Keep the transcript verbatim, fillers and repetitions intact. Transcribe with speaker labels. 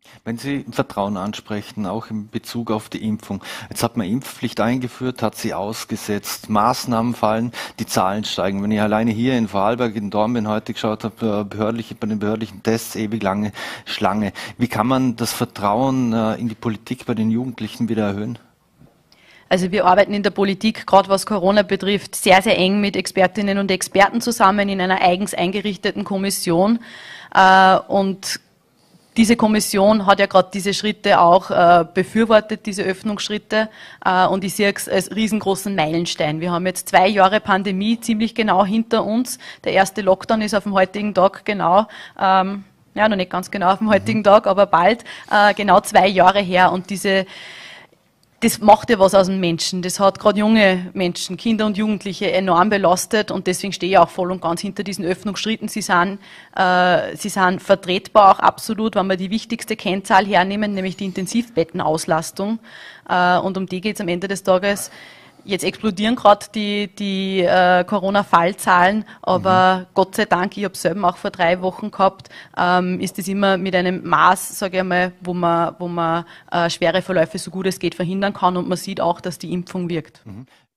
Speaker 1: Wenn Sie Vertrauen ansprechen, auch in Bezug auf die Impfung. Jetzt hat man Impfpflicht eingeführt, hat sie ausgesetzt, Maßnahmen fallen, die Zahlen steigen. Wenn ich alleine hier in Vorarlberg, in Dornbirn heute geschaut habe, behördliche, bei den behördlichen Tests, ewig lange Schlange. Wie kann man das Vertrauen in die Politik bei den Jugendlichen wieder erhöhen?
Speaker 2: Also wir arbeiten in der Politik, gerade was Corona betrifft, sehr, sehr eng mit Expertinnen und Experten zusammen in einer eigens eingerichteten Kommission. Und diese Kommission hat ja gerade diese Schritte auch äh, befürwortet, diese Öffnungsschritte, äh, und ich sehe es als riesengroßen Meilenstein. Wir haben jetzt zwei Jahre Pandemie ziemlich genau hinter uns. Der erste Lockdown ist auf dem heutigen Tag genau, ähm, ja, noch nicht ganz genau auf dem heutigen Tag, aber bald, äh, genau zwei Jahre her. Und diese Das macht ja was aus dem Menschen. Das hat gerade junge Menschen, Kinder und Jugendliche enorm belastet und deswegen stehe ich auch voll und ganz hinter diesen Öffnungsschritten. Sie sind, äh, sie sind vertretbar auch absolut, wenn wir die wichtigste Kennzahl hernehmen, nämlich die Intensivbettenauslastung. Äh, und um die geht es am Ende des Tages. Jetzt explodieren gerade die, die äh, Corona-Fallzahlen, aber mhm. Gott sei Dank, ich habe es selber auch vor drei Wochen gehabt, ähm, ist das immer mit einem Maß, sage ich einmal, wo man, wo man äh, schwere Verläufe so gut es geht verhindern kann und man sieht auch, dass die Impfung wirkt. Mhm.